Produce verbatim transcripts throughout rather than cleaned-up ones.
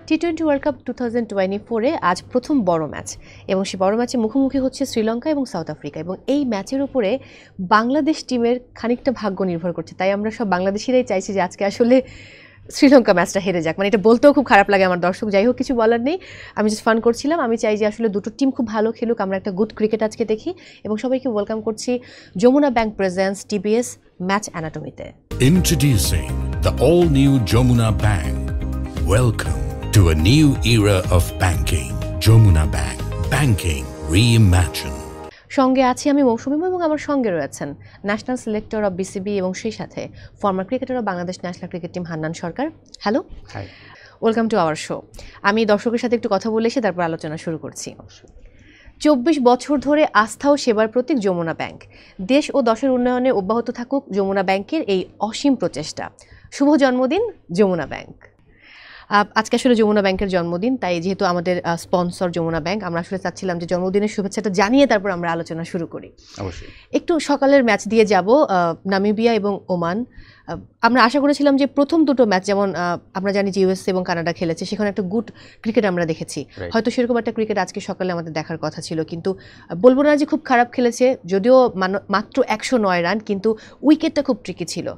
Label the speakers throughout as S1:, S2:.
S1: টি twenty World Cup two thousand twenty ফোরে আজ প্রথম বড় ম্যাচ এবং সেই বড় ম্যাচে মুখোমুখি হচ্ছে শ্রীলঙ্কা এবং সাউথ আফ্রিকা এবং এই ম্যাচের উপরে বাংলাদেশ টিমের খানিকটা ভাগ্য নির্ভর করছে। তাই আমরা সব বাংলাদেশিরাই চাইছি যে আজকে আসলে শ্রীলঙ্কা ম্যাচটা হেরে যাক। মানে এটা বলতেও খুব খারাপ লাগে আমার দর্শক, যাই হোক কিছু বলার নেই, আমি জাস্ট ফান করছিলাম। আমি চাই যে আসলে দুটো টিম খুব ভালো খেলুক, আমরা একটা গুড ক্রিকেট আজকে দেখি এবং সবাইকে ওয়েলকাম করছি Jamuna bank presents TBS match অ্যানাটমিতে।
S2: Introducing the all-new Jamuna Bank. Welcome to a new era of banking. Jamuna Bank. Banking reimagined.
S1: সঙ্গে আছি আমি মৌসুমী এবং আমার সঙ্গে রয়েছেন ন্যাশনাল সিলেক্টর অফ বিসিবি এবং সেই সাথে former cricketer of Bangladesh national cricket team Hannan Sarkar. Hello,
S3: hi,
S1: welcome to our show. আমি দর্শকের সাথে একটু কথা বলে এসে তারপর আলোচনা শুরু করছি। চব্বিশ বছর ধরে আস্থা ও সেবার প্রতীক যমুনা ব্যাংক। দেশ ও দশের উন্নয়নে অব্যাহত থাকুক যমুনা ব্যাংকের এই অসীম প্রচেষ্টা। শুভ জন্মদিন যমুনা ব্যাংক। আজকে আসলে যমুনা ব্যাংকের জন্মদিন, তাই যেহেতু আমাদের স্পন্সর যমুনা ব্যাংক, আমরা আসলে চাচ্ছিলাম যে জন্মদিনের শুভেচ্ছাটা জানিয়ে তারপর আমরা আলোচনা শুরু করি।
S3: অবশ্যই
S1: একটু সকালের ম্যাচ দিয়ে যাব, নামিবিয়া এবং ওমান। আমরা আশা করেছিলাম যে প্রথম দুটো ম্যাচ, যেমন আমরা জানি যে ইউএসএ এবং কানাডা খেলেছে, সেখানে একটা গুড ক্রিকেট আমরা দেখেছি, হয়তো সেরকম একটা ক্রিকেট আজকে সকালে আমাদের দেখার কথা ছিল, কিন্তু বলবো না যে খুব খারাপ খেলেছে, যদিও মাত্র একশো নয় রান, কিন্তু উইকেটটা খুব ট্রিকি ছিল।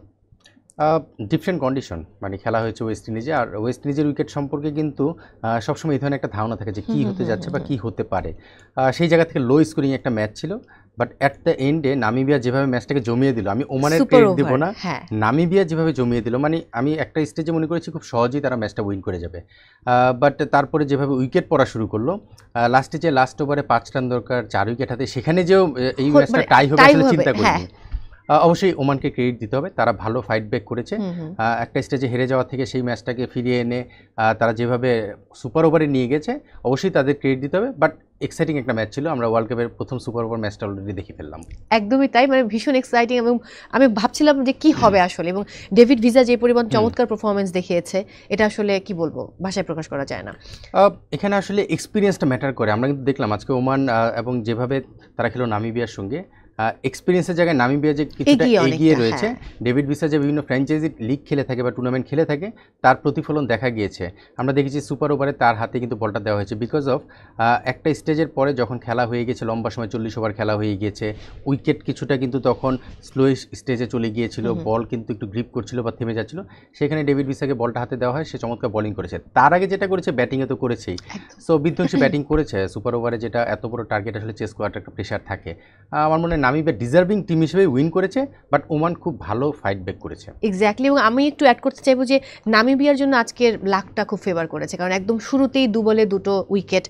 S3: ডিফারেন্ট কন্ডিশন, মানে খেলা হয়েছে ওয়েস্ট ইন্ডিজে, আর ওয়েস্ট ইন্ডিজের উইকেট সম্পর্কে কিন্তু সবসময় এই ধরনের একটা ধারণা থাকে যে কী হতে যাচ্ছে বা কী হতে পারে। সেই জায়গা থেকে লো স্কোরিং একটা ম্যাচ ছিল, বাট অ্যাট দ্য এন্ডে নামিবিয়া যেভাবে ম্যাচটাকে জমিয়ে দিল, আমি ওমানের ক্রেডিট দিব না, নামিবিয়া যেভাবে জমিয়ে দিল, মানে আমি একটা স্টেজে মনে করেছি খুব সহজেই তারা ম্যাচটা উইন করে যাবে, বাট তারপরে যেভাবে উইকেট পড়া শুরু করলো, লাস্টে যে লাস্ট ওভারে পাঁচ রান দরকার, চার উইকেট হাতে, সেখানে যেও এই ম্যাচটা টাই হবে আসলে চিন্তা করিনি। অবশ্যই ওমানকে ক্রেডিট দিতে হবে, তারা ভালো ফাইট ব্যাক করেছে। একটা স্টেজে হেরে যাওয়া থেকে সেই ম্যাচটাকে ফিরিয়ে এনে তারা যেভাবে সুপার ওভারে নিয়ে গেছে, অবশ্যই তাদের ক্রেডিট দিতে হবে। বাট এক্সাইটিং একটা ম্যাচ ছিল, আমরা ওয়ার্ল্ড কাপের প্রথম সুপার ওভার ম্যাচটা অলরেডি দেখে ফেললাম।
S1: একদমই তাই, মানে ভীষণ এক্সাইটিং, এবং আমি ভাবছিলাম যে কি হবে আসলে, এবং ডেভিড ভিজা যে পরিমাণ চমৎকার পারফরমেন্স দেখিয়েছে, এটা আসলে কি বলবো, ভাষায় প্রকাশ করা যায় না।
S3: এখানে আসলে এক্সপিরিয়েন্সটা ম্যাটার করে। আমরা কিন্তু দেখলাম আজকে ওমান এবং যেভাবে তারা খেলো নামিবিয়ার সঙ্গে, এক্সপিরিয়েন্সের জায়গায় নামিবিয়া যে কিছুটা এগিয়ে রয়েছে, ডেভিড ভিসা যে বিভিন্ন ফ্র্যাঞ্চাইজি লিগ খেলে থাকে বা টুর্নামেন্ট খেলে থাকে, তার প্রতিফলন দেখা গিয়েছে। আমরা দেখেছি সুপার ওভারে তার হাতে কিন্তু বলটা দেওয়া হয়েছে, বিকজ অফ একটা স্টেজের পরে যখন খেলা হয়ে গেছে, লম্বা সময় চল্লিশ ওভার খেলা হয়ে গিয়েছে, উইকেট কিছুটা কিন্তু তখন স্লো স্টেজে চলে গিয়েছিল, বল কিন্তু একটু গ্রিপ করছিল বা থেমে যাচ্ছিল, সেখানে ডেভিড ভিসাকে বলটা হাতে দেওয়া হয়, সে চমৎকার বোলিং করেছে। তার আগে যেটা করেছে ব্যাটিংয়ে তো করেছেই, সো বিধ্বংসী ব্যাটিং করেছে সুপার ওভারে, যেটা এত বড় টার্গেট আসলে চেস করার একটা প্রেশার থাকে। আমার মনে হয় নামিবিয়া ডিজার্ভিং টিম হিসেবে উইন করেছে, বাট ওমান খুব ভালো ফাইট ব্যাক করেছে।
S1: এক্স্যাক্টলি, এবং আমি একটু অ্যাড করতে চাইবো যে নামিবিয়ার জন্য আজকের লাকটা খুব ফেভার করেছে, কারণ একদম শুরুতেই দু বলে দুটো উইকেট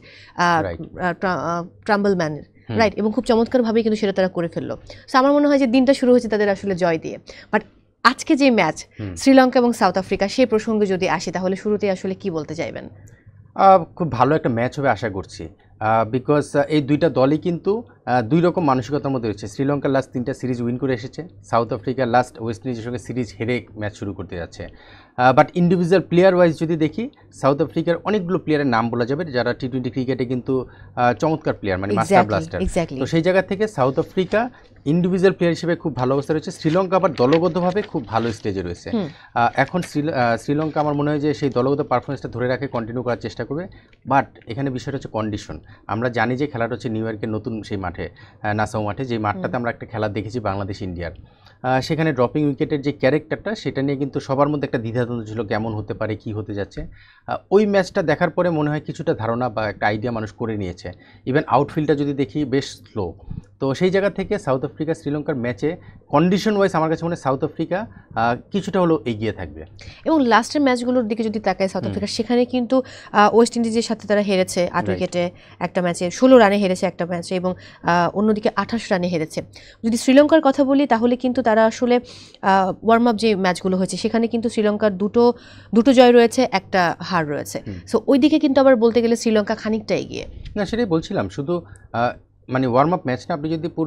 S1: ট্রাম্বলম্যানের, রাইট, এবং খুব চমৎকারভাবে কিন্তু সেটা তারা করে ফেললো। সো আমার মনে হয় যে দিনটা শুরু হয়েছে তাদের আসলে জয় দিয়ে। বাট আজকে যে ম্যাচ শ্রীলঙ্কা এবং সাউথ আফ্রিকা, সেই প্রসঙ্গে যদি আসি, তাহলে শুরুতেই আসলে কি বলতে চাইবেন?
S3: খুব ভালো একটা ম্যাচ হবে আশা করছি, বিকজ এই দুইটা দলই কিন্তু দুই রকম মানসিকতার মধ্যে রয়েছে। শ্রীলঙ্কার লাস্ট তিনটা সিরিজ উইন করে এসেছে, সাউথ আফ্রিকার লাস্ট ওয়েস্ট ইন্ডিজের সঙ্গে সিরিজ হেরে ম্যাচ শুরু করতে যাচ্ছে। বাট ইন্ডিভিজুয়াল প্লেয়ার ওয়াইজ যদি দেখি, সাউথ আফ্রিকার অনেকগুলো প্লেয়ারের নাম বলা যাবে যারা টি টোয়েন্টি ক্রিকেটে কিন্তু চমৎকার প্লেয়ার, মানে মাস্টার ব্লাস্টার। তো সেই জায়গা থেকে সাউথ আফ্রিকা ইন্ডিভিজুয়াল প্লেয়ার হিসেবে খুব ভালো অবস্থা রয়েছে, শ্রীলঙ্কা আবার দলগতভাবে খুব ভালো স্টেজে রয়েছে। এখন শ্রীলঙ্কা আমার মনে হয় যে সেই দলগত পারফরমেন্সটা ধরে রাখে কন্টিনিউ করার চেষ্টা করবে, বাট এখানে বিষয়টা হচ্ছে কন্ডিশন। আমরা জানি যে খেলাটা হচ্ছে নিউ ইয়র্কের নতুন সেই মাঠে, নাসাউ মাঠে, যে মাঠটাতে আমরা একটা খেলা দেখেছি বাংলাদেশ ইন্ডিয়ার, সেখানে ড্রপিং উইকেটের যে ক্যারেক্টারটা, সেটা নিয়ে কিন্তু সবার মধ্যে একটা দ্বিধাদ্বন্দ্ব ছিল, কেমন হতে পারে, কি হতে যাচ্ছে। ওই ম্যাচটা দেখার পরে মনে হয় কিছুটা ধারণা বা একটা আইডিয়া মানুষ করে নিয়েছে। ইভেন আউটফিল্ডটা যদি দেখি বেশ স্লো, তো সেই জায়গা থেকে সাউথ আফ্রিকা শ্রীলঙ্কার ম্যাচে কন্ডিশন ওয়াইজ আমার কাছে মনে হয় সাউথ আফ্রিকা কিছুটা হলেও এগিয়ে থাকবে।
S1: এবং লাস্টের ম্যাচগুলোর দিকে যদি তাকায় সাউথ আফ্রিকা, সেখানে কিন্তু ওয়েস্ট ইন্ডিজের সাথে তারা হেরেছে আট উইকেটে একটা ম্যাচে, ষোলো রানে হেরেছে একটা ম্যাচে, এবং অন্যদিকে আঠাশ রানে হেরেছে। যদি শ্রীলঙ্কার কথা বলি, তাহলে কিন্তু তারা আসলে ওয়ার্ম আপ যে ম্যাচগুলো হয়েছে, সেখানে কিন্তু শ্রীলঙ্কার দুটো দুটো জয় রয়েছে, একটা হার রয়েছে। সো ওই দিকে কিন্তু আবার বলতে গেলে শ্রীলঙ্কা খানিকটা এগিয়ে।
S3: না, সেটাই বলছিলাম, শুধু মানে ওয়ার্ম আপ ম্যাচটা আপনি যদি পুরো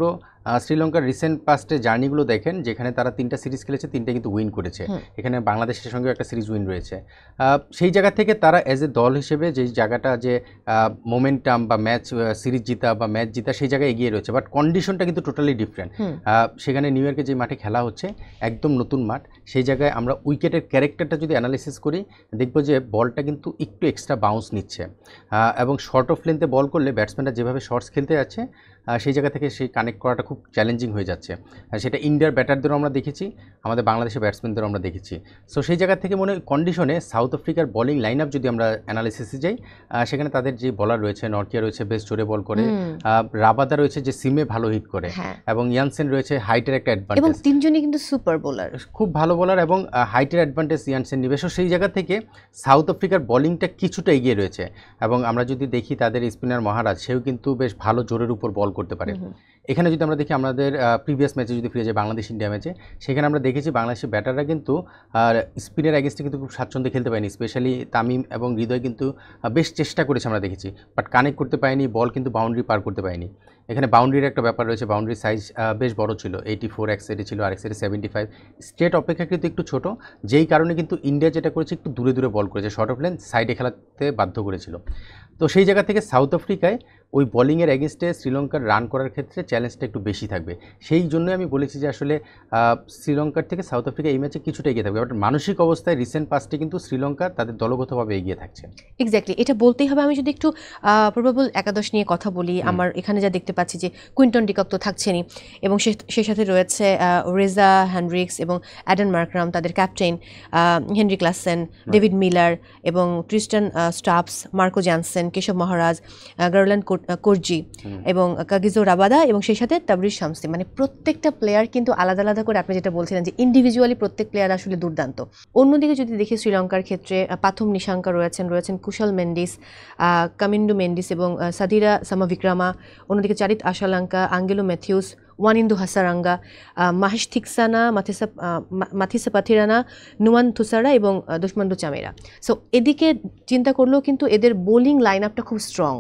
S3: শ্রীলঙ্কার রিসেন্ট পাস্টে জার্নিগুলো দেখেন, যেখানে তারা তিনটা সিরিজ খেলেছে, তিনটা কিন্তু উইন করেছে। এখানে বাংলাদেশের সঙ্গেও একটা সিরিজ উইন রয়েছে। সেই জায়গা থেকে তারা এজ এ দল হিসেবে যে জায়গাটা যে মোমেন্টাম বা ম্যাচ সিরিজ জিতা বা ম্যাচ জিতা সেই জায়গায় এগিয়ে রয়েছে, বাট কন্ডিশনটা কিন্তু টোটালি ডিফারেন্ট। সেখানে নিউ ইয়র্কে যে মাঠে খেলা হচ্ছে একদম নতুন মাঠ, সেই জায়গায় আমরা উইকেটের ক্যারেক্টারটা যদি অ্যানালিসিস করি দেখব যে বলটা কিন্তু একটু এক্সট্রা বাউন্স নিচ্ছে, এবং শর্ট অফ লেন্থে বল করলে ব্যাটসম্যানরা যেভাবে শর্টস খেলতে যাচ্ছে সেই জায়গা থেকে সেই কানেক্ট করাটা খুব চ্যালেঞ্জিং হয়ে যাচ্ছে। সেটা ইন্ডিয়ার ব্যাটারদেরও আমরা দেখেছি, আমাদের বাংলাদেশের ব্যাটসম্যানদেরও আমরা দেখেছি। সো সেই জায়গা থেকে মনে হয় কন্ডিশনে সাউথ আফ্রিকার বলিং লাইন আপ যদি আমরা অ্যানালিসিসে যাই, সেখানে তাদের যে বলার রয়েছে, নর্কিয়া রয়েছে বেশ জোরে বল করে, রাবাদা রয়েছে যে সিমে ভালো হিট করে, এবং ইয়ানসেন রয়েছে হাইটের একটা অ্যাডভান্টেজ,
S1: এবং তিনজনই কিন্তু সুপার বোলার,
S3: খুব ভালো বোলার, এবং হাইটের অ্যাডভান্টেজ ইয়ানসেন নিবে। সো সেই জায়গা থেকে সাউথ আফ্রিকার বলিংটা কিছুটা এগিয়ে রয়েছে। এবং আমরা যদি দেখি তাদের স্পিনার মহারাজ, সেও কিন্তু বেশ ভালো জোরের উপর বল করতে পারে। এখানে যদি আমরা দেখি আমাদের প্রিভিয়াস ম্যাচে যদি ফিরে যাই বাংলাদেশ ইন্ডিয়া ম্যাচে, সেখানে আমরা দেখেছি বাংলাদেশের ব্যাটাররা কিন্তু স্পিনের অ্যাগেন্স্টে কিন্তু খুব স্বাচ্ছন্দ্যে খেলতে পারেনি, স্পেশালি তামিম এবং হৃদয় কিন্তু বেশ চেষ্টা করেছে আমরা দেখেছি, বাট কানেক্ট করতে পারেনি, বল কিন্তু বাউন্ডারি পার করতে পারেনি। এখানে বাউন্ডারির একটা ব্যাপার রয়েছে, বাউন্ডারি সাইজ বেশ বড় ছিল, এইটি ফোর এক সাইডে ছিল, আরেক সাইডে সেভেন্টি ফাইভ, স্টেট অপেক্ষাকৃত একটু ছোট, যেই কারণে কিন্তু ইন্ডিয়া যেটা করেছে একটু দূরে দূরে বল করেছে, শর্ট অফ লেন্থ সাইডে খেলাতে বাধ্য করেছিল। তো সেই জায়গা থেকে সাউথ আফ্রিকায় ওই বলিংয়ের এগেনস্টে শ্রীলঙ্কার রান করার ক্ষেত্রে চ্যালেঞ্জটা একটু বেশি থাকবে। সেই জন্যই আমি বলেছি যে আসলে শ্রীলঙ্কার থেকে সাউথ আফ্রিকা এই ম্যাচে কিছুটা এগিয়ে থাকবে, বাট মানসিক অবস্থায় রিসেন্ট পাস্টে কিন্তু শ্রীলঙ্কা তাদের দলগতভাবে এগিয়ে থাকছে।
S1: এক্স্যাক্টলি, এটা বলতেই হবে। আমি যদি একটু প্রবাবল একাদশ নিয়ে কথা বলি, আমার এখানে যা দেখতে পাচ্ছি যে কুইন্টন ডিকক তো থাকছেনই, এবং সেই সাথে রয়েছে রেজা হেনরিক্স এবং অ্যাডান মার্করাম, তাদের captain Heinrich Klaasen, David Miller এবং Tristan Stubbs, Marco Jansen, Keshav Maharaj, Gerald Coetzee এবং কাগিজো রাবাদা, এবং সেই সাথে তাবরিজ শামসি। মানে প্রত্যেকটা প্লেয়ার কিন্তু আলাদা আলাদা করে, আপনি যেটা বলছিলেন যে ইন্ডিভিজুয়ালি প্রত্যেক প্লেয়ার আসলে দুর্দান্ত। অন্যদিকে যদি দেখি শ্রীলঙ্কার ক্ষেত্রে পাথম নিশাঙ্কা রয়েছেন, রয়েছেন কুশল মেন্ডিস, কামিন্ডু মেন্ডিস এবং সাদিরা সামাভিক্রামা। অন্যদিকে চারিত আশালাঙ্কা, আঙ্গেলো ম্যাথিউস, ওয়ানিন্দু হাসারাঙ্গা, মাহেশ থিকসানা, মাথিসা মাথিসা পাথিরানা, নুয়ান থুসারা এবং দুষ্মান্ডু চামেরা। সো এদিকে চিন্তা করলেও কিন্তু এদের বোলিং লাইন আপটা খুব স্ট্রং।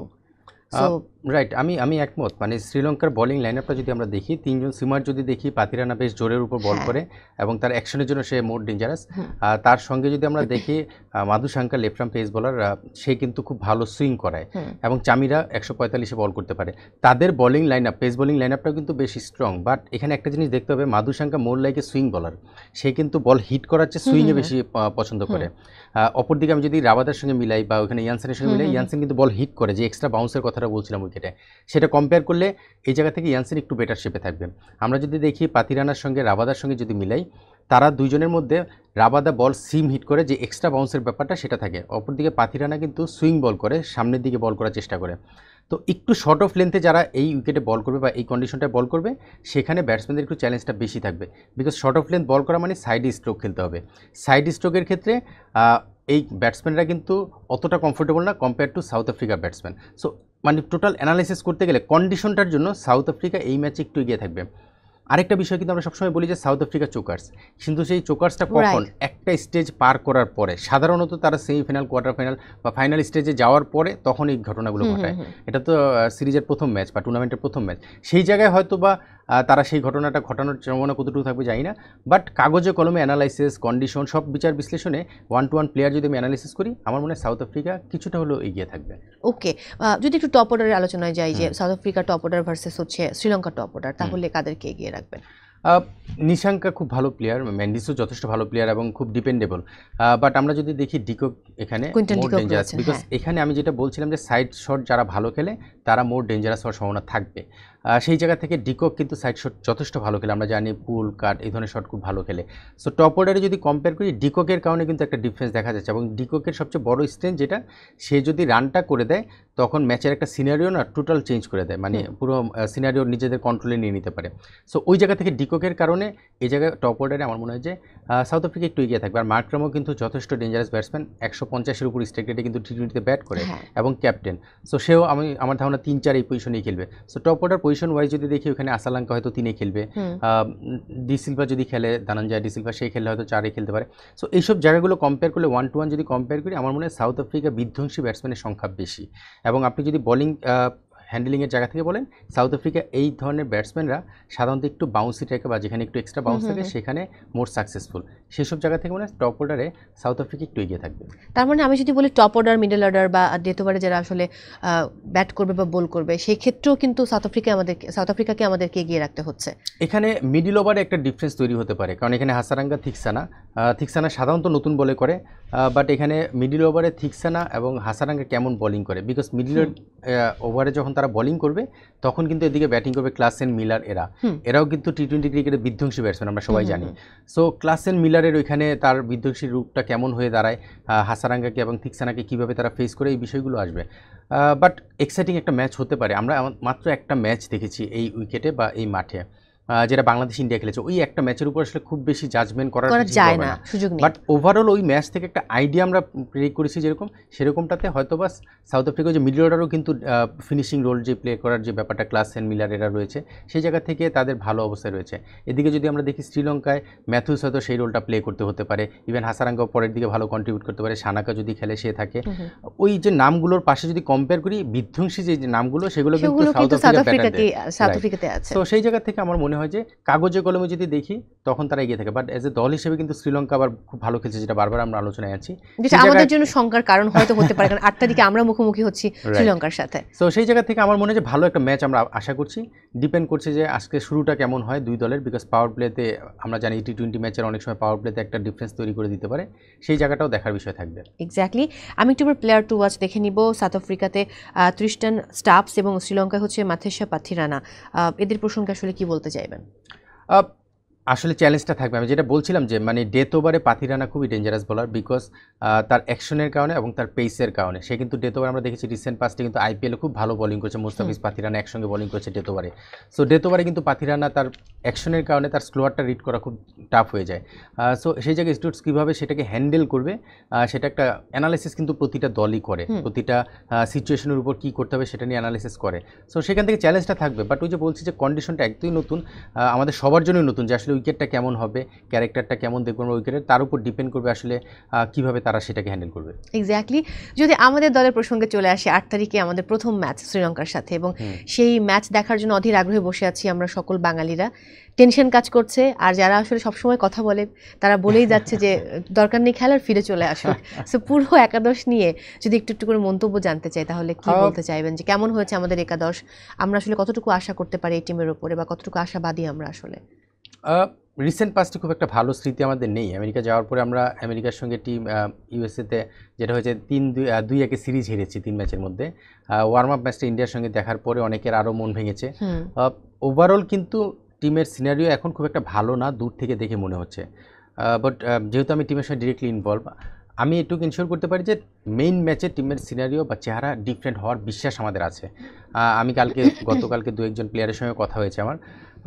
S3: রাইট, আমি আমি একমত। মানে শ্রীলঙ্কার বোলিং লাইন আপটা যদি আমরা দেখি, তিনজন সিমার যদি দেখি, পাতিরানা বেশ জোরের উপর বল করে এবং তার অ্যাকশনের জন্য সে মোর ডেঞ্জারাস। তার সঙ্গে যদি আমরা দেখি Madushanka left arm pace bowler, সে কিন্তু খুব ভালো সুইং করায়, এবং চামিরা একশো পঁয়তাল্লিশে বল করতে পারে। তাদের bowling line up, pace bowling line আপটাও কিন্তু বেশ স্ট্রং। বাট এখানে একটা জিনিস দেখতে হবে, মাধুশাঙ্কা মোর লাইকে সুইং বলার, সে কিন্তু বল হিট করার চেয়ে সুইংয়ে বেশি পছন্দ করে। অপরদিকে আমি যদি রাবাদার সঙ্গে মিলাই বা ওখানে ইয়ানসেনের সঙ্গে মিলাই, ইয়ানসেন কিন্তু বল হিট করে, যে এক্সট্রা বাউন্সের কথাটা বলছিলাম উইকেটে, সেটা কম্পেয়ার করলে এই জায়গা থেকে ইয়ানসেন একটু বেটার শেপে থাকবে। আমরা যদি দেখি পাতিরানার সঙ্গে রাবাদার সঙ্গে যদি মিলাই, তারা দুইজনের মধ্যে রাবাদা বল সিম হিট করে, যে এক্সট্রা বাউন্সের ব্যাপারটা সেটা থাকে। অপরদিকে পাতিরানা কিন্তু সুইং বল করে, সামনের দিকে বল করার চেষ্টা করে। তো একটু শর্ট অফ লেন্থে যারা এই উইকেটে বল করবে বা এই কন্ডিশনটায় বল করবে, সেখানে ব্যাটসম্যানদের একটু চ্যালেঞ্জটা বেশি থাকবে, because short of length ball করা মানে সাইড স্ট্রোক খেলতে হবে। সাইড স্ট্রোকের ক্ষেত্রে এই ব্যাটসম্যানরা কিন্তু অতটা কমফোর্টেবল না কম্পেয়ার টু সাউথ আফ্রিকার ব্যাটসম্যান। সো মানে টোটাল অ্যানালাইসিস করতে গেলে কন্ডিশনটার জন্য সাউথ আফ্রিকা এই ম্যাচে একটু এগিয়ে থাকবে। আরেকটা বিষয় কিন্তু আমরা সবসময় বলি যে সাউথ আফ্রিকা চোকার্স, কিন্তু সেই চোকার্সটা কখন একটা স্টেজ পার করার পরে, সাধারণত তারা সেমিফাইনাল, কোয়ার্টার ফাইনাল বা ফাইনাল স্টেজে যাওয়ার পরে তখন এই ঘটনাগুলো ঘটায়। এটা তো সিরিজের প্রথম ম্যাচ বা টুর্নামেন্টের প্রথম ম্যাচ, সেই জায়গায় হয়তো বা তারা সেই ঘটনাটা ঘটানোর সম্ভাবনা কতটুকু থাকবে জানি না। বাট কাগজে কলমে অ্যানালাইসিস, কন্ডিশন, সব বিচার বিশ্লেষণে ওয়ান টু ওয়ান প্লেয়ার যদি আমি অ্যানালাইসিস করি, আমার মনে হয় সাউথ আফ্রিকা কিছুটা হলেও এগিয়ে থাকবে।
S1: ওকে, যদি একটু টপ অর্ডারের আলোচনায় যাই, যে South Africa top order versus হচ্ছে শ্রীলঙ্কা টপ অর্ডার, তাহলে কাদেরকে এগিয়ে রাখবেন?
S3: নিশাঙ্কা খুব ভালো প্লেয়ার, মেন্ডিসও যথেষ্ট ভালো প্লেয়ার এবং খুব ডিপেন্ডেবল। বাট আমরা যদি দেখি ডিকক এখানে মোর ডেঞ্জারাস, বিকজ এখানে আমি যেটা বলছিলাম যে সাইড শট যারা ভালো খেলে তারা মোর ডেঞ্জারাস হওয়ার সম্ভাবনা থাকবে। সেই জায়গা থেকে ডিকক কিন্তু সাইড শট যথেষ্ট ভালো খেলে, আমরা জানি পুল কাট এই ধরনের শট খুব ভালো খেলে। সো টপ অর্ডারে যদি কম্পেয়ার করি, ডিককের কারণে কিন্তু একটা ডিফারেন্স দেখা যাচ্ছে, এবং ডিককের সবচেয়ে বড় স্ট্রেংথ যেটা, সে যদি রানটা করে দেয় তখন ম্যাচের একটা সিনারিও না টোটাল চেঞ্জ করে দেয়, মানে পুরো সিনারিও নিজেদের কন্ট্রোলে নিয়ে নিতে পারে। সো ওই জায়গা থেকে ডিককের কারণে এই জায়গায় টপ অর্ডারে আমার মনে হয় যে সাউথ আফ্রিকা একটু এগিয়ে থাকবে। আর মার্করামও কিন্তু যথেষ্ট ডেঞ্জারাস ব্যাটসম্যান, একশো পঞ্চাশের উপর স্ট্রাইক রেটে কিন্তু টি টোয়েন্টিতে ব্যাট করে এবং ক্যাপ্টেন। সো সেও আমি আমার ধারণা তিন চার এই পজিশনেই খেলবে। So top order position wise যদি দেখি, ওখানে আসালাঙ্কা হয়তো তিনে খেলবে, ডি সিলভা যদি খেলে, দানাঞ্জয় ডি সিলভা সে খেললে হয়তো চারে খেলতে পারে। সো এইসব জায়গাগুলো কম্পেয়ার করলে, ওয়ান টু ওয়ান যদি কম্পেয়ার করি, আমার মনে হয় সাউথ আফ্রিকা বিধ্বংসী ব্যাটসম্যানের সংখ্যা বেশি। এবং আপনি যদি বোলিং হ্যান্ডলিংয়ের জায়গা থেকে বলেন, সাউথ আফ্রিকা এই ধরনের ব্যাটসম্যানরা সাধারণত একটু বাউন্সি টাইপের বা যেখানে একটু এক্সট্রা বাউন্স থাকে সেখানে মোর সাকসেসফুল। সেসব জায়গা থেকে মনে হয় টপ অর্ডারে সাউথ আফ্রিকা একটু এগিয়ে থাকবে।
S1: তার মানে আমি যদি বলি টপ অর্ডার, মিডল অর্ডার বা ডেথ ওভারে যারা আসলে ব্যাট করবে বা বোল করবে, সেই ক্ষেত্রেও কিন্তু সাউথ আফ্রিকা আমাদের সাউথ আফ্রিকাকে আমাদেরকে এগিয়ে রাখতে হচ্ছে।
S3: এখানে মিডল ওভারে একটা ডিফারেন্স তৈরি হতে পারে, কারণ এখানে হাসারাঙ্গা থিকসানা থিকসানা সাধারণত নতুন বলে করে, বাট এখানে মিডল ওভারে থিকসানা এবং হাসারাঙ্গা কেমন বোলিং করে, বিকজ মিডল ওভারে যখন তারা বোলিং করবে তখন কিন্তু এদিকে ব্যাটিং করবে ক্লাসেন মিলার, এরা এরাও কিন্তু টি টোয়েন্টি ক্রিকেটের বিধ্বংসী ব্যাটসম্যান আমরা সবাই জানি। সো ক্লাসেন মিলারের ওইখানে তার বিধ্বংসী রূপটা কেমন হয়ে দাঁড়ায়, হাসারাঙ্গাকে এবং থিকসানাকে কীভাবে তারা ফেস করে, এই বিষয়গুলো আসবে। বাট এক্সাইটিং একটা ম্যাচ হতে পারে। আমরা মাত্র একটা ম্যাচ দেখেছি এই উইকেটে বা এই মাঠে, যেটা বাংলাদেশ ইন্ডিয়া খেলেছে, ওই একটা ম্যাচের উপর আসলে খুব বেশি জাজমেন্ট করা যায় না, সুযোগ নেই। বাট ওভারঅল ওই ম্যাচ থেকে একটা আইডিয়া আমরা প্রেডিক্ট করেছি যেরকম, সেরকমটাতে হয়তো বা সাউথ আফ্রিকা যে মিডল অর্ডারও কিন্তু ফিনিশিং রোল যে প্লে করার যে ব্যাপারটা ক্লাসেন মিলার এরা রয়েছে, সেই জায়গা থেকে তাদের ভালো অবস্থায় রয়েছে। এদিকে যদি আমরা দেখি শ্রীলঙ্কায় ম্যাথুস হয়তো সেই রোলটা প্লে করতে হতে পারে, ইভেন হাসারাঙ্গাও পরের দিকে ভালো কন্ট্রিবিউট করতে পারে, সানাকা যদি খেলে সে থাকে। ওই যে নামগুলোর পাশে যদি কম্পেয়ার করি, বিধ্বংসী যে নামগুলো সেগুলো কিন্তু সাউথ আফ্রিকাতে আছে। তো সেই জায়গা থেকে আমার মনে হয় যে কাগজে কলমে যদি দেখি তখন তারা এগিয়ে থাকে, বাট এজ এ দল হিসেবে কিন্তু শ্রীলঙ্কা আবার খুব ভালো খেলছে, যেটা বারবার আমরা আলোচনায় আছি,
S1: যেটা আমাদের জন্য শঙ্কার কারণ হয়তো হতে পারে, কারণ আট তারিখে আমরা মুখোমুখি হচ্ছি শ্রীলঙ্কার সাথে।
S3: তো সেই জায়গা থেকে আমার মনে হয় যে ভালো একটা ম্যাচ আমরা আশা করছি। ডিপেন্ড করছে যে আজকে শুরুটা কেমন হয় দুই দলের, বিকজ পাওয়ার প্লেতে আমরা জানি টি টোয়েন্টি ম্যাচের অনেক সময় পাওয়ার প্লেতে একটা ডিফারেন্স তৈরি করে দিতে পারে, সেই জায়গাটাও দেখার বিষয় থাকবে।
S1: এক্স্যাক্টলি। আমি একটু প্লেয়ার টু ওয়াচ দেখে নিব। সাউথ আফ্রিকাতে ত্রিস্টান স্টাপস এবং শ্রীলঙ্কায় হচ্ছে মাথেসা পাথিরানা, এদের প্রসঙ্গে আসলে কি বলতে চাইবেন?
S3: আসলে চ্যালেঞ্জটা থাকবে, আমি যেটা বলছিলাম যে মানে ডেথ ওভারে পাথিরানা খুবই ডেঞ্জারাস বলার, বিকজ তার অ্যাকশনের কারণে এবং তার পেসের কারণে। সে কিন্তু ডেথ ওভার আমরা দেখেছি রিসেন্ট পাস্টে কিন্তু আইপিএলে খুব ভালো বোলিং করেছে, মুস্তাফিজ পাথিরানা একসঙ্গে বোলিং করেছে ডেথ ওভারে। সো ডেথ ওভারে কিন্তু পাথিরানা তার অ্যাকশনের কারণে তার স্লোয়ারটা রিড করা খুব টাফ হয়ে যায়। সো সেই জায়গায় স্টুডেন্টস কীভাবে সেটাকে হ্যান্ডেল করবে, সেটা একটা অ্যানালিসিস কিন্তু প্রতিটা দলই করে, প্রতিটা সিচুয়েশনের উপর কী করতে হবে সেটা নিয়ে অ্যানালিসিস করে। সো সেখান থেকে চ্যালেঞ্জটা থাকবে। বাট ওই যে বলছি যে কন্ডিশনটা একদমই নতুন, আমাদের সবার জন্যই নতুন, যে আসলে উইকেটটা কেমন হবে, ক্যারেক্টারটা কেমন দেখবো আমরা উইকেটের, তার উপর ডিপেন্ড করবে আসলে কিভাবে তারা সেটাকে হ্যান্ডেল করবে।
S1: এক্স্যাক্টলি। যদি আমাদের দলের প্রসঙ্গে চলে আসে, আট তারিখে আমাদের প্রথম ম্যাচ শ্রীলঙ্কার সাথে, এবং সেই ম্যাচ দেখার জন্য অধীর আগ্রহে বসে আছি আমরা সকল বাঙালিরা। টেনশন কাজ করছে, আর যারা আসলে সবসময় কথা বলে তারা বলেই যাচ্ছে যে দরকার নেই খেলার, ফিরে চলে আসুক। সো পুরো একাদশ নিয়ে যদি একটু একটু করে মন্তব্য জানতে চাই, তাহলে কি বলতে চাইবেন যে কেমন হয়েছে আমাদের একাদশ, আমরা আসলে কতটুকু আশা করতে পারি এই টিমের উপরে, বা কতটুকু আশাবাদী আমরা আসলে?
S3: রিসেন্ট পাস্টে খুব একটা ভালো স্মৃতি আমাদের নেই। আমেরিকা যাওয়ার পরে আমরা আমেরিকার সঙ্গে টিম ইউএসএতে যেটা হয়েছে তিন দুই দুই একে সিরিজ হেরেছি তিন ম্যাচের মধ্যে। ওয়ার্ম আপ ম্যাচটা ইন্ডিয়ার সঙ্গে দেখার পরে অনেকের আরও মন ভেঙেছে। ওভারঅল কিন্তু টিমের সিনারিও এখন খুব একটা ভালো না, দূর থেকে দেখে মনে হচ্ছে। বাট যেহেতু আমি টিমের সঙ্গে ডিরেক্টলি ইনভলভ, আমি একটু ইনশিওর করতে পারি যে মেইন ম্যাচে টিমের সিনারিও বা চেহারা ডিফারেন্ট হওয়ার বিশ্বাস আমাদের আছে। আমি কালকে গতকালকে দু একজন প্লেয়ারের সঙ্গে কথা হয়েছে আমার,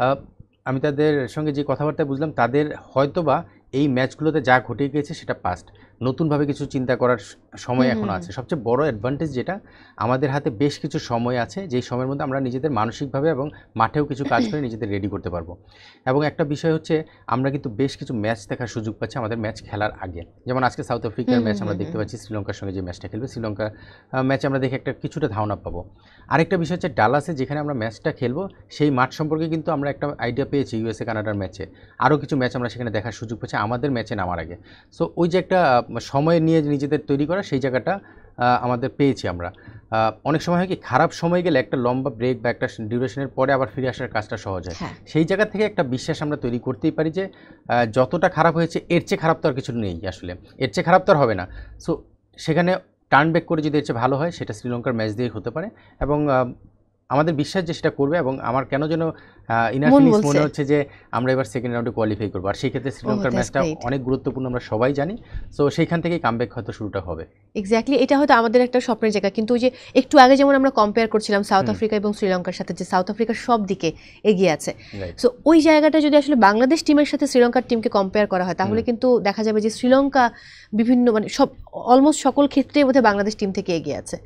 S3: আমি তাদের সঙ্গে যে কথাবার্তায় বুঝলাম তাদের হয়তোবা এই ম্যাচগুলোতে যা ঘটে গিয়েছে সেটা পাস্ট, নতুনভাবে কিছু চিন্তা করার সময় এখন আছে। সবচেয়ে বড় অ্যাডভান্টেজ যেটা, আমাদের হাতে বেশ কিছু সময় আছে, যেই সময়ের মধ্যে আমরা নিজেদের মানসিকভাবে এবং মাঠেও কিছু কাজ করে নিজেদের রেডি করতে পারবো। এবং একটা বিষয় হচ্ছে, আমরা কিন্তু বেশ কিছু ম্যাচ দেখার সুযোগ পাচ্ছি আমাদের ম্যাচ খেলার আগে। যেমন আজকে সাউথ আফ্রিকার ম্যাচ আমরা দেখতে পাচ্ছি, শ্রীলঙ্কার সঙ্গে যে ম্যাচটা খেলবে, শ্রীলঙ্কার ম্যাচে আমরা দেখে একটা কিছুটা ধারণা পাবো। আরেকটা বিষয় হচ্ছে ডালাসে যেখানে আমরা ম্যাচটা খেলবো, সেই মাঠ সম্পর্কে কিন্তু আমরা একটা আইডিয়া পেয়েছি ইউএসএ কানাডার ম্যাচে। আরও কিছু ম্যাচ আমরা সেখানে দেখার সুযোগ পাচ্ছি আমাদের ম্যাচে নামার আগে। সো ওই যে একটা সময় নিয়ে নিজেদের তৈরি করা, সেই জায়গাটা আমাদের পেয়েছি আমরা। অনেক সময় হয় কি, খারাপ সময় গেলে একটা লম্বা ব্রেক বা একটা ডিউরেশনের পরে আবার ফিরে আসার কাজটা সহজ হয়। সেই জায়গা থেকে একটা বিশ্বাস আমরা তৈরি করতেই পারি যে যতটা খারাপ হয়েছে এর চেয়ে খারাপ তো আর কিছু নেই, আসলে এর চেয়ে খারাপ তো আর হবে না। সো সেখানে টার্ন ব্যাক করে যদি এর চেয়ে ভালো হয়, সেটা শ্রীলঙ্কার ম্যাচ দিয়ে হতে পারে। এবং আমাদের বিশ্বাস যে সেটা করবে, এবং আমার কেন যেন ইনার ফিলিংস মনে হচ্ছে যে আমরা এবার সেকেন্ড রাউন্ডে কোয়ালিফাই করবো। আর সেই ক্ষেত্রে শ্রীলঙ্কার ম্যাচটা অনেক গুরুত্বপূর্ণ, আমরা সবাই জানি। সো সেইখান থেকেই কামব্যাক হয়তো শুরুটা হবে।
S1: এক্স্যাক্টলি, এটা হয়তো আমাদের একটা স্বপ্নের জায়গা। কিন্তু ওই যে একটু আগে যেমন আমরা কম্পেয়ার করছিলাম সাউথ আফ্রিকা এবং শ্রীলঙ্কার সাথে, যে সাউথ আফ্রিকা সব দিকে এগিয়ে আছে। সো ওই জায়গাটা যদি আসলে বাংলাদেশ টিমের সাথে শ্রীলঙ্কার টিমকে কম্পেয়ার করা হয়, তাহলে কিন্তু দেখা যাবে যে শ্রীলঙ্কা বিভিন্ন মানে সব অলমোস্ট সকল ক্ষেত্রে বোধহয় বাংলাদেশ টিম থেকে এগিয়ে আছে।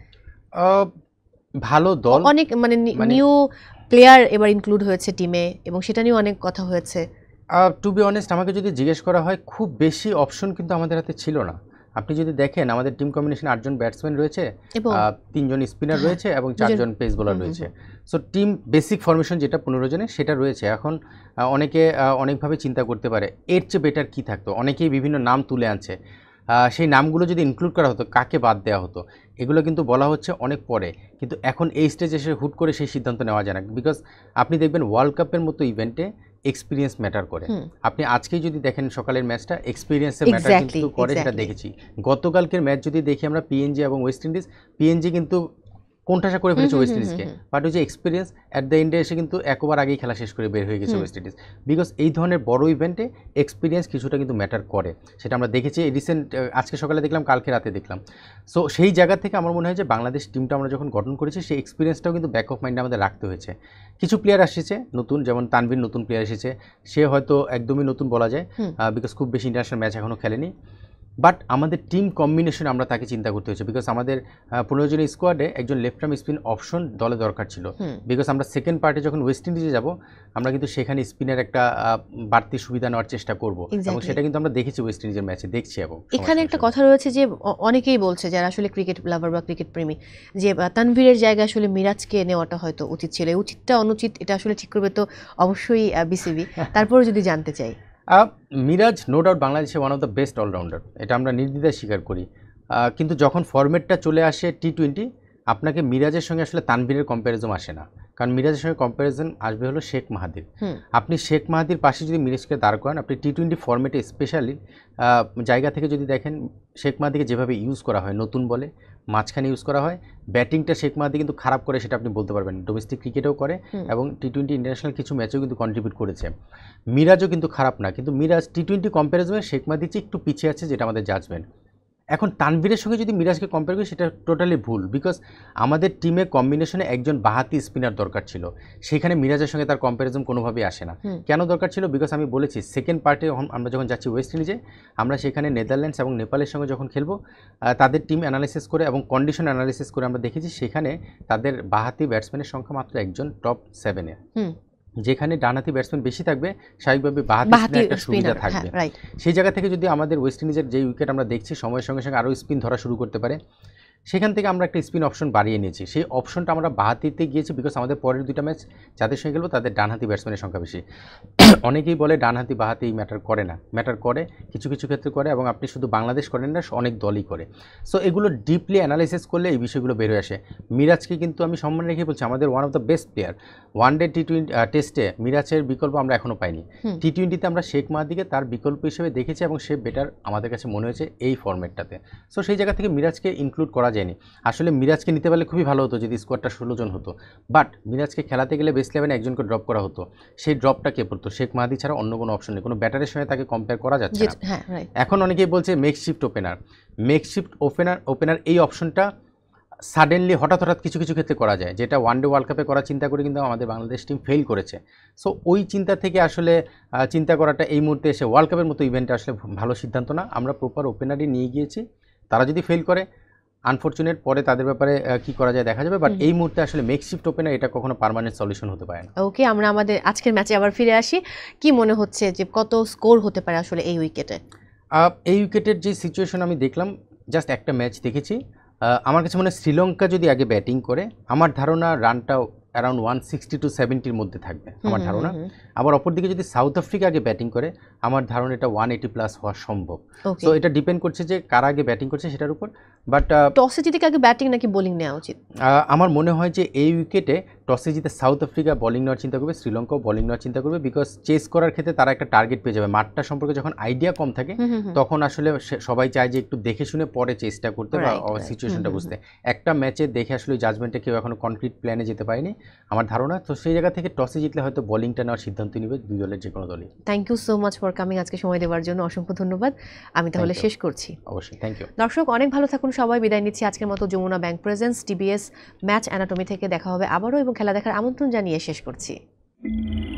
S3: ভালো দল,
S1: অনেক মানে নিউ প্লেয়ার এবার ইনক্লুড হয়েছে টিমে, এবং সেটা নিয়ে অনেক কথা হয়েছে।
S3: টু বি অনেস্ট, আমাকে যদি জিজ্ঞেস করা হয়, খুব বেশি অপশন কিন্তু আমাদের হাতে ছিল না। আপনি যদি দেখেন আমাদের টিম কম্বিনেশনে আটজন ব্যাটসম্যান রয়েছে,
S1: এবং
S3: আহ, তিনজন স্পিনার রয়েছে এবং চারজন পেস বোলার রয়েছে। সো টিম বেসিক ফরমেশন যেটা পনেরো জনের সেটা রয়েছে। এখন আহ, অনেকে আহ, অনেকভাবে চিন্তা করতে পারে এর চেয়ে বেটার কী থাকতো, অনেকেই বিভিন্ন নাম তুলে আনছে। আহ, সেই নামগুলো যদি ইনক্লুড করা হতো কাকে বাদ দেওয়া হতো, এগুলো কিন্তু বলা হচ্ছে অনেক পরে, কিন্তু এখন এই স্টেজে এসে হুট করে সেই সিদ্ধান্ত নেওয়া যায় না। বিকজ আপনি দেখবেন ওয়ার্ল্ড কাপের মতো ইভেন্টে এক্সপিরিয়েন্স ম্যাটার করে। আপনি আজকেই যদি দেখেন সকালের ম্যাচটা এক্সপিরিয়েন্সের ম্যাটার কিন্তু করে, সেটা দেখেছি। গতকালকের ম্যাচ যদি দেখি আমরা পিএনজি এবং ওয়েস্ট ইন্ডিজ, পিএনজি কিন্তু কোণঠাসা করে ফেলেছে ওয়েস্ট ইন্ডিজকে, বাট ওই যে এক্সপিরিয়েন্স অ্যাট দ্য এন্ডে এসে কিন্তু একবার আগেই খেলা শেষ করে বের হয়ে গেছে ওয়েস্ট ইন্ডিজ। বিকজ এই ধরনের বড় ইভেন্টে এক্সপিরিয়েন্স কিছুটা কিন্তু ম্যাটার করে, সেটা আমরা দেখেছি রিসেন্ট, আজকে সকালে দেখলাম, কালকে রাতে দেখলাম। সো সেই জায়গা থেকে আমার মনে হয় যে বাংলাদেশ টিমটা আমরা যখন গঠন করেছি সেই এক্সপিরিয়েন্সটাও কিন্তু ব্যাক অফ মাইন্ডে আমাদের রাখতে হয়েছে। কিছু প্লেয়ার এসেছে নতুন, যেমন তানভীর নতুন প্লেয়ার এসেছে, সে হয়তো একদমই নতুন বলা যায় বিকজ খুব বেশি ইন্টারন্যাশনাল ম্যাচ এখনও খেলেনি, বাট আমাদের টিম কম্বিনেশনে আমরা তাকে চিন্তা করতে হয়েছে। বিকজ আমাদের পনেরো জনের স্কোয়াডে একজন লেফট আর্ম স্পিন অপশন দলে দরকার ছিল, বিকজ আমরা সেকেন্ড পার্টে যখন ওয়েস্ট ইন্ডিজে যাব আমরা কিন্তু সেখানে স্পিনের একটা বাড়তি সুবিধা নেওয়ার চেষ্টা করব, এবং সেটা কিন্তু আমরা দেখেছি ওয়েস্ট ইন্ডিজের ম্যাচে, দেখছি। এবং
S1: এখানে একটা কথা রয়েছে যে অনেকেই বলছে যারা আসলে ক্রিকেট লাভার বা ক্রিকেট প্রেমী, যে তানভীরের জায়গায় আসলে মিরাজকে নেওয়াটা হয়তো উচিত ছিল। উচিতটা অনুচিত এটা আসলে ঠিক করবে তো অবশ্যই বিসিবি, তারপরে যদি জানতে চাই।
S3: মিরাজ নো ডাউট বাংলাদেশে one of the best allrounder, এটা আমরা নির্দ্বিধায় স্বীকার করি, কিন্তু যখন ফরম্যাটটা চলে আসে টি টোয়েন্টি, আপনাকে মিরাজের সঙ্গে আসলে তানভীরের কম্প্যারিজন আসে না, কারণ মিরাজের সঙ্গে কম্প্যারিজন আসবে হলো শেখ মাহাদির। আপনি শেখ মাহাদির পাশে যদি মিরাজকে দাঁড় করান, আপনি টি টোয়েন্টি ফরম্যাটে স্পেশালি জায়গা থেকে যদি দেখেন শেখ মাহাদিকে যেভাবে ইউজ করা হয়, নতুন বলে মাঝখানে ইউজ করা হয়, ব্যাটিংটা শেখ মাহাদি কিন্তু খারাপ করে সেটা আপনি বলতে পারবেন, ডোমেস্টিক ক্রিকেটেও করে এবং টি টোয়েন্টি ইন্টারন্যাশনাল কিছু ম্যাচেও কিন্তু কন্ট্রিবিউট করেছে। মিরাজও কিন্তু খারাপ না, কিন্তু মিরাজ টি টোয়েন্টি কম্প্যারিজনে শেখ মাহাদির চেয়ে একটু পিছিয়ে আছে, যেটা আমাদের জাজমেন্ট। এখন তানভীরের সঙ্গে যদি মিরাজকে কম্পেয়ার করি সেটা টোটালি ভুল, বিকজ আমাদের টিমে কম্বিনেশনে একজন বাহাতি স্পিনার দরকার ছিল, সেখানে মিরাজের সঙ্গে তার কম্প্যারিজন কোনোভাবেই আসে না। কেন দরকার ছিল? বিকজ আমি বলেছি সেকেন্ড পার্টে আমরা যখন যাচ্ছি ওয়েস্ট ইন্ডিজে, আমরা সেখানে নেদারল্যান্ডস এবং নেপালের সঙ্গে যখন খেলবো, তাদের টিম অ্যানালিসিস করে এবং কন্ডিশন অ্যানালিসিস করে আমরা দেখেছি সেখানে তাদের বাহাতি ব্যাটসম্যানের সংখ্যা মাত্র একজন টপ সেভেনে, যেখানে ডানহাতি ব্যাটসম্যান বেশি থাকবে স্বাভাবিকভাবে বাহাতি একটা সুবিধা থাকবে। সেই জায়গা থেকে যদি আমাদের ওয়েস্ট ইন্ডিজের যে উইকেট আমরা দেখছি সময়ের সঙ্গে সঙ্গে আরও স্পিন ধরা শুরু করতে পারে, সেখান থেকে আমরা একটা স্পিন অপশন বাড়িয়ে নিয়েছি। সেই অপশনটা আমরা বাহাতিতে গিয়েছি বিকজ আমাদের পরের দুইটা ম্যাচ যাদের সঙ্গে খেলবো তাদের ডানহাতি ব্যাটসম্যানের সংখ্যা বেশি। অনেকেই বলে ডানহাতি বাহাতি ম্যাটার করে না, ম্যাটার করে, কিছু কিছু ক্ষেত্রে করে, এবং আপনি শুধু বাংলাদেশ করেন না, অনেক দলই করে। সো এগুলো ডিপলি অ্যানালাইসিস করলে এই বিষয়গুলো বের হয়ে আসে। মিরাজকে কিন্তু আমি সম্মান রেখে বলছি আমাদের one of the best player. One day T twenty টেস্টে মিরাজের বিকল্প আমরা এখনও পাইনি, টি টোয়েন্টিতে আমরা শেখ মাহাদিকে তার বিকল্প হিসেবে দেখেছি এবং সে বেটার আমাদের কাছে মনে হয়েছে এই ফরম্যাটটাতে। সো সেই জায়গা থেকে মিরাজকে ইনক্লুড করা যায়নি। আসলে মিরাজকে নিতে পারলে খুবই ভালো হতো যদি স্কোয়াডটা ষোলো জন হতো, বাট মিরাজকে খেলাতে গেলে বেস্ট ইলেভেনে একজনকে ড্রপ করা হতো, সেই ড্রপটা কে পড়তো? শেখ মাহাদি ছাড়া অন্য কোনো অপশন নেই, কোনো ব্যাটারের সঙ্গে তাকে কম্পেয়ার করা যাচ্ছে না। এখন অনেকেই বলছে makeshift opener, makeshift opener opener এই অপশনটা সাডেনলি হঠাৎ হঠাৎ কিছু কিছু ক্ষেত্রে করা যায়, যেটা ওয়ান ডে ওয়ার্ল্ড কাপে করার চিন্তা করে কিন্তু আমাদের বাংলাদেশ টিম ফেল করেছে। সো ওই চিন্তা থেকে আসলে চিন্তা করাটা এই মুহূর্তে এসে ওয়ার্ল্ড কাপের মতো ইভেন্টে আসলে ভালো সিদ্ধান্ত না। আমরা প্রপার ওপেনারই নিয়ে গিয়েছি, তারা যদি ফেল করে আনফরচুনেট, পরে তাদের ব্যাপারে কি করা যায় দেখা যাবে, বাট এই মুহূর্তে আসলে মেকশিফট ওপেনার এটা কখনো পার্মানেন্ট সলিউশন হতে পারে না।
S1: ওকে, আমরা আমাদের আজকের ম্যাচে আবার ফিরে আসি। কি মনে হচ্ছে যে কত স্কোর হতে পারে আসলে এই উইকেটে?
S3: এই উইকেটের যে সিচুয়েশন আমি দেখলাম, জাস্ট একটা ম্যাচ দেখেছি, আমার কাছে মনে হয় শ্রীলঙ্কা যদি আগে ব্যাটিং করে আমার ধারণা রানটাও অ্যারাউন্ড ওয়ান সিক্সটি টু সেভেন্টির মধ্যে থাকবে আমার ধারণা। আবার অপরদিকে যদি সাউথ আফ্রিকা আগে ব্যাটিং করে আমার ধারণা এটা ওয়ান এইটি প্লাস হওয়া সম্ভব। তো এটা ডিপেন্ড করছে যে কারা আগে ব্যাটিং করছে সেটার উপর। বাট
S1: টসে জিতে আগে ব্যাটিং নাকি বোলিং নেওয়া উচিত?
S3: আমার মনে হয় যে এই উইকেটে টসে জিতে সাউথ আফ্রিকা বোলিং নেওয়ার চিন্তা করবে, শ্রীলঙ্কাও বোলিং নেওয়ার চিন্তা করবে, বিকজ চেস করার ক্ষেত্রে তারা একটা টার্গেট পেয়ে যাবে। মাঠটা সম্পর্কে যখন আইডিয়া কম থাকে তখন আসলে সবাই চায় যে একটু দেখে শুনে পরে চেষ্টা করতে বা সিচুয়েশনটা বুঝতে। একটা ম্যাচে দেখে আসলে জাজমেন্টে কেউ এখনো কনক্রিট প্ল্যানে যেতে পারেনি আমার ধারণা। তো সেই জায়গা থেকে টসে জিতলে হয়তো বোলিংটা নেওয়ার সিদ্ধান্ত নেবে দুই দলের যে কোনো দলই।
S1: Thank you so much for coming, আজকে সময় দেওয়ার জন্য অসংখ্য ধন্যবাদ। আমি তাহলে শেষ করছি।
S3: অবশ্যই, থ্যাংক ইউ।
S1: দর্শক অনেক ভালো থাকুন, সবাই বিদায় নিচ্ছি আজকের মতো। Jamuna bank presents TBS match anatomy থেকে দেখা হবে আবারও, এবং খেলা দেখার আমন্ত্রণ জানিয়ে শেষ করছি।